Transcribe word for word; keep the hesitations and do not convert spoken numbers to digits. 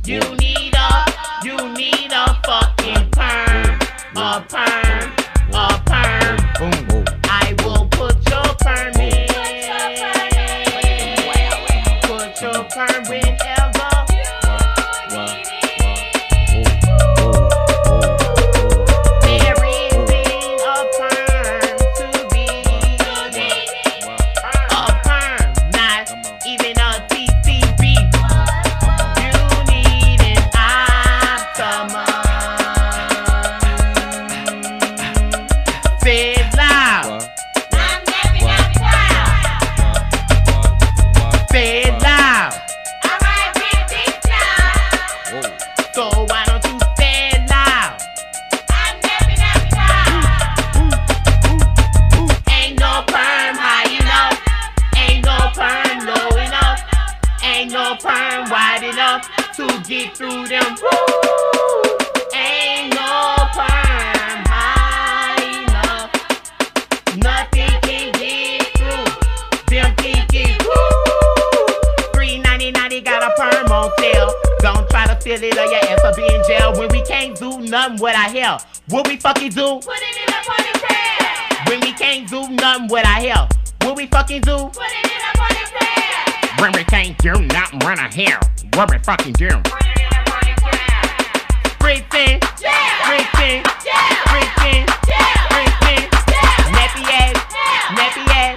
You need a, you need a fucking perm, a perm, a perm. I will put your perm in. Put your perm whenever. There isn't a perm to be. A perm, not even a T C B. You need an Optimum. Say it loud. I'm happy, I'm proud. Say it loud. I'm right with this town. So why don't you say it loud? I'm happy, I'm proud. Ain't no perm high enough. Ain't no perm low enough. Ain't no perm wide enough to get through them. Woo! Ain't no perm high enough. Nothing can get through them tickets. Woo! three ninety-nine, they got a perm on sale. Don't try to steal it or your ass will be in jail. When we can't do nothing with our hair, what we fucking do? Put it in up on the prayer. When we can't do nothing with our hair, what we fucking do? Put it in up on the prayer. When we can't do nothing with our hair, what we fucking do? Put it in up on the prayer. Spritzing, Yeah. spritzing, Yeah. spritzing, Yeah. spritzing, Yeah. nappy ass, Yeah. nappy ass,